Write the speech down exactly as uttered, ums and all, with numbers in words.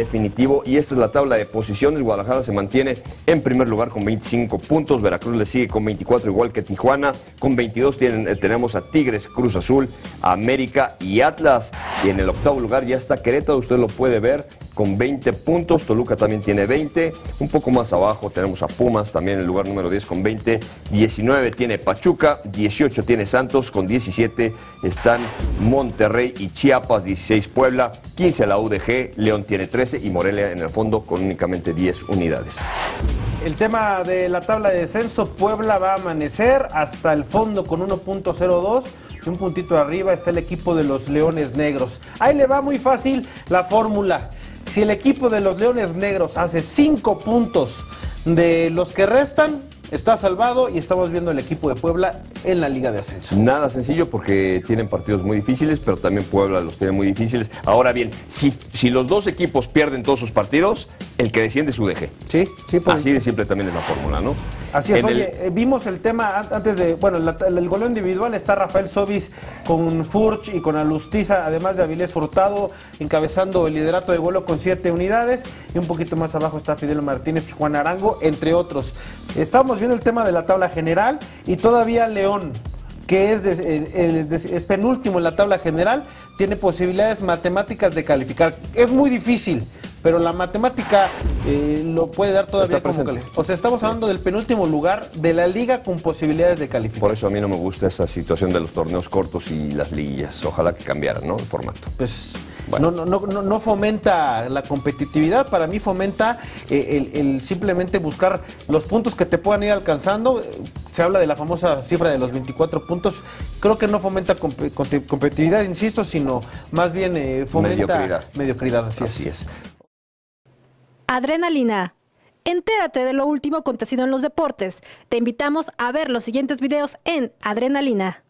definitivo. Y esta es la tabla de posiciones. Guadalajara se mantiene en primer lugar con veinticinco puntos. Veracruz le sigue con veinticuatro, igual que Tijuana. Con veintidós tienen, eh, tenemos a Tigres, Cruz Azul, América y Atlas. Y en el octavo lugar ya está Querétaro, usted lo puede ver, con veinte puntos. Toluca también tiene veinte. Un poco más abajo tenemos a Pumas, también en el lugar número diez con veinte. diecinueve tiene Pachuca, dieciocho tiene Santos, con diecisiete están Monterrey y Chiapas, dieciséis Puebla, quince la U D G, León tiene trece y Morelia en el fondo con únicamente diez unidades. El tema de la tabla de descenso, Puebla va a amanecer hasta el fondo con uno punto cero dos. Y un puntito arriba está el equipo de los Leones Negros. Ahí le va muy fácil la fórmula. Si el equipo de los Leones Negros hace cinco puntos de los que restan, está salvado y estamos viendo el equipo de Puebla en la Liga de Ascenso. Nada sencillo porque tienen partidos muy difíciles, pero también Puebla los tiene muy difíciles. Ahora bien, si, si los dos equipos pierden todos sus partidos, el que desciende es U D G. Sí, sí. Pues, así de simple también es la fórmula, ¿no? Así es. En Oye, el... eh, vimos el tema antes de, bueno, la, el goleo individual está Rafael Sobis con Furch y con Alustiza, además de Avilés Hurtado, encabezando el liderato de goleo con siete unidades, y un poquito más abajo está Fidel Martínez y Juan Arango, entre otros. Estamos viendo el tema de la tabla general y todavía León, que es, de, el, el, es penúltimo en la tabla general, tiene posibilidades matemáticas de calificar. Es muy difícil, pero la matemática eh, lo puede dar todavía como calificación. O sea, estamos hablando del penúltimo lugar de la liga con posibilidades de calificar. Por eso a mí no me gusta esa situación de los torneos cortos y las liguillas. Ojalá que cambiaran, ¿no? El formato. Pues bueno. no, no, no, no fomenta la competitividad, para mí fomenta eh, el, el simplemente buscar los puntos que te puedan ir alcanzando. Se habla de la famosa cifra de los veinticuatro puntos. Creo que no fomenta comp comp competitividad, insisto, sino más bien eh, fomenta mediocridad. mediocridad así, así es. es. Adrenalina. Entérate de lo último acontecido en los deportes. Te invitamos a ver los siguientes videos en Adrenalina.